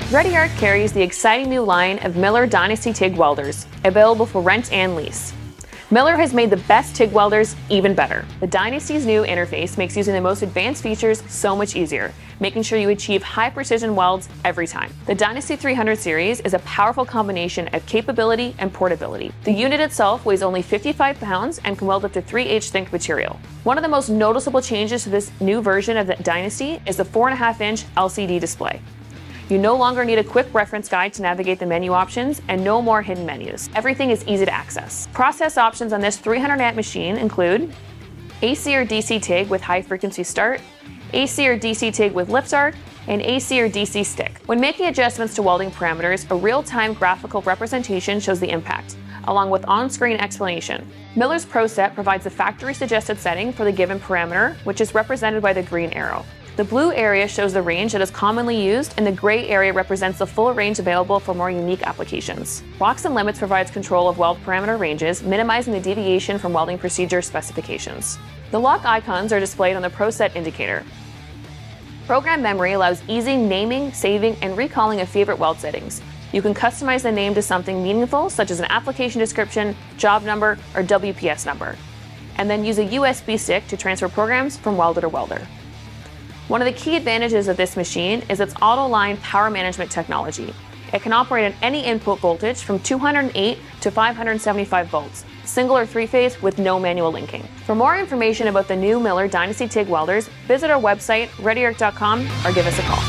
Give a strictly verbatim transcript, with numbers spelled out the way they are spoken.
ReadyArt carries the exciting new line of Miller Dynasty TIG welders, available for rent and lease. Miller has made the best TIG welders even better. The Dynasty's new interface makes using the most advanced features so much easier, making sure you achieve high precision welds every time. The Dynasty three hundred series is a powerful combination of capability and portability. The unit itself weighs only fifty-five pounds and can weld up to three H thick material. One of the most noticeable changes to this new version of the Dynasty is the four point five inch L C D display. You no longer need a quick reference guide to navigate the menu options, and no more hidden menus. Everything is easy to access. Process options on this three hundred amp machine include A C or D C TIG with high frequency start, A C or D C TIG with lift arc, and A C or D C stick. When making adjustments to welding parameters, a real-time graphical representation shows the impact, along with on-screen explanation. Miller's Pro Set provides the factory suggested setting for the given parameter, which is represented by the green arrow. The blue area shows the range that is commonly used, and the gray area represents the full range available for more unique applications. Locks and Limits provides control of weld parameter ranges, minimizing the deviation from welding procedure specifications. The lock icons are displayed on the Pro Set indicator. Program memory allows easy naming, saving, and recalling of favorite weld settings. You can customize the name to something meaningful, such as an application description, job number, or W P S number, and then use a U S B stick to transfer programs from welder to welder. One of the key advantages of this machine is its auto-line power management technology. It can operate at any input voltage from two hundred eight to five hundred seventy-five volts, single or three-phase with no manual linking. For more information about the new Miller Dynasty TIG welders, visit our website, readyart dot com, or give us a call.